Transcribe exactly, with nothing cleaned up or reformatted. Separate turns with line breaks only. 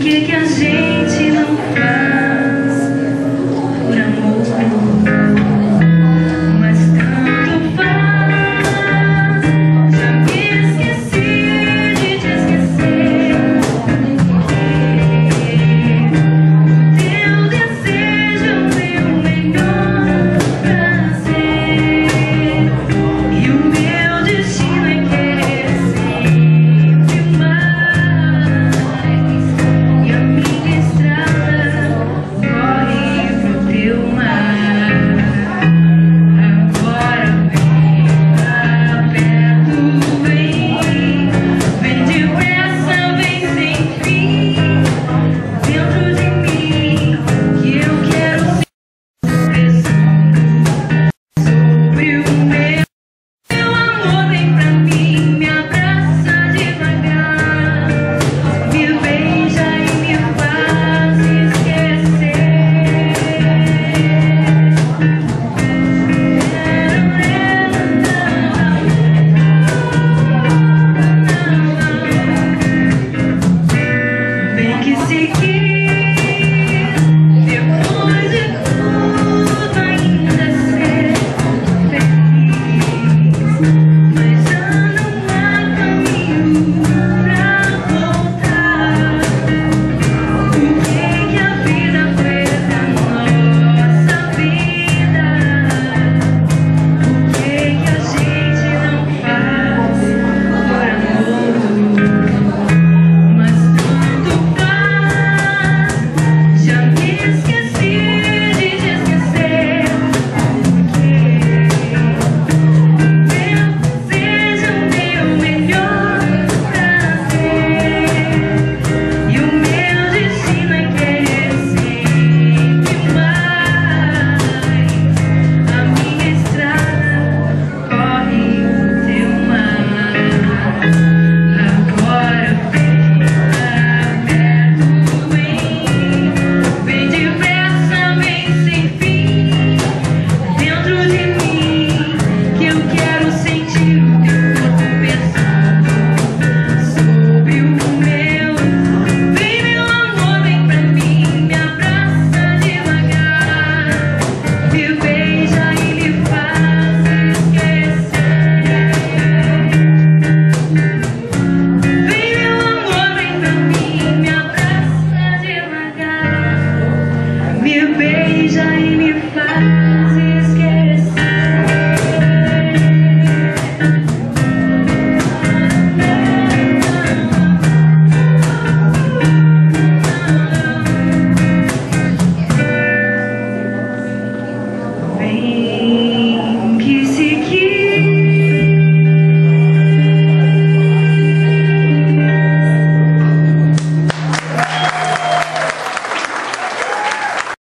que que a gente não faz por amor? Mas tanto faz. Já me esqueci de te esquecer. O teu desejo é o meu melhor prazer, e o meu destino é querer sempre mais. E a minha estrada corre pro teu mar. Agora vem pra perto, vem, vem depressa, vem sem fim, dentro de mim, que eu quero ser sobre o meu. Meu amor, vem pra mim, me abraça devagar, me beija e me faz esquecer. Bem que se quis.